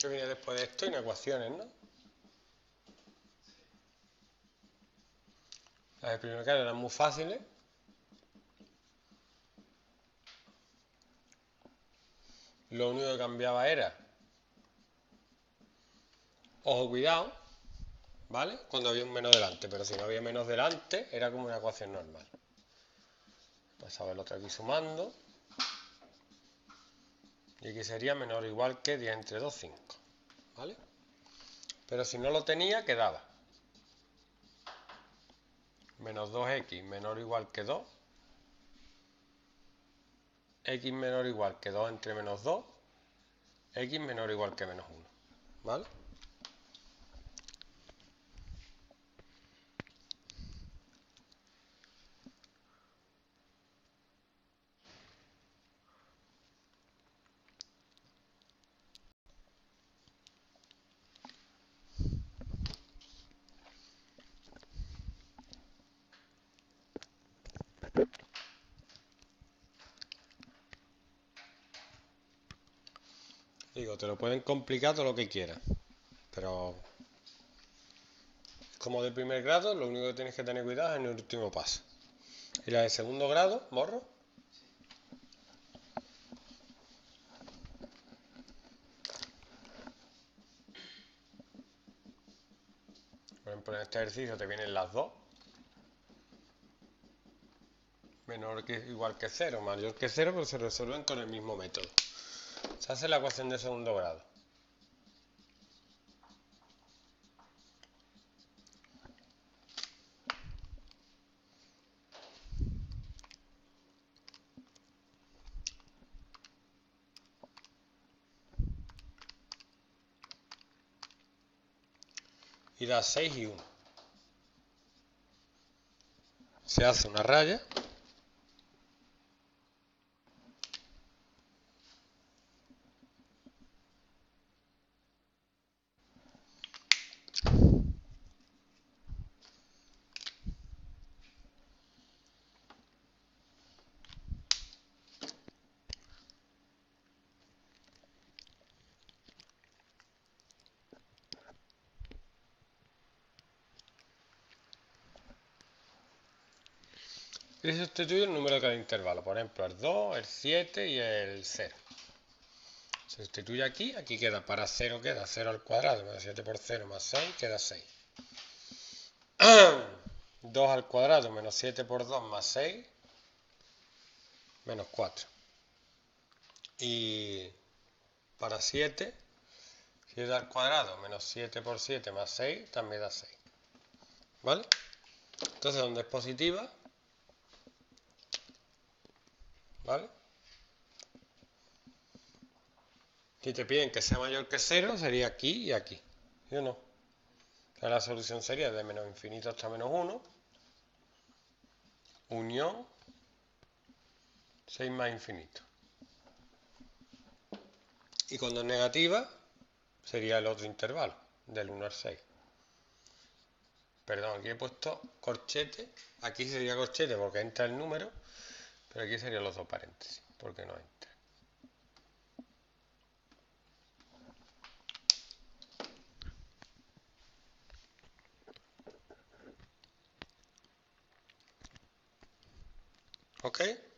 ¿Qué viene después de esto? Inecuaciones, ¿no? Las de primer grado eran muy fáciles. Lo único que cambiaba era, ojo, cuidado, ¿vale? Cuando había un menos delante, pero si no había menos delante, era como una ecuación normal. Pasaba el otro aquí sumando. Y aquí sería menor o igual que 10 entre 2, 5. ¿Vale? Pero si no lo tenía, quedaba menos 2x menor o igual que 2. X menor o igual que 2 entre menos 2. X menor o igual que menos 1. ¿Vale? Digo, te lo pueden complicar todo lo que quieras, pero como de primer grado, lo único que tienes que tener cuidado es en el último paso. Y la de segundo grado, morro. Por ejemplo, en este ejercicio te vienen las dos. Menor que igual que 0, mayor que 0, pero se resuelven con el mismo método. Se hace la ecuación de segundo grado. Y da 6 y 1. Se hace una raya. Y se sustituye el número de cada intervalo. Por ejemplo, el 2, el 7 y el 0. Se sustituye aquí. Aquí queda para 0 queda 0 al cuadrado más 7 por 0 más 6 queda 6. 2 al cuadrado menos 7 por 2 más 6 menos 4. Y para 7, 7 al cuadrado menos 7 por 7 más 6 también da 6. ¿Vale? Entonces, donde es positiva, ¿vale? Si te piden que sea mayor que 0, sería aquí y aquí. ¿Sí o no? O sea, la solución sería de menos infinito hasta menos 1, unión 6 más infinito. Y cuando es negativa, sería el otro intervalo, del 1 al 6. Perdón, aquí he puesto corchete. Aquí sería corchete porque entra el número, pero aquí serían los dos paréntesis, porque no entra. ¿Ok?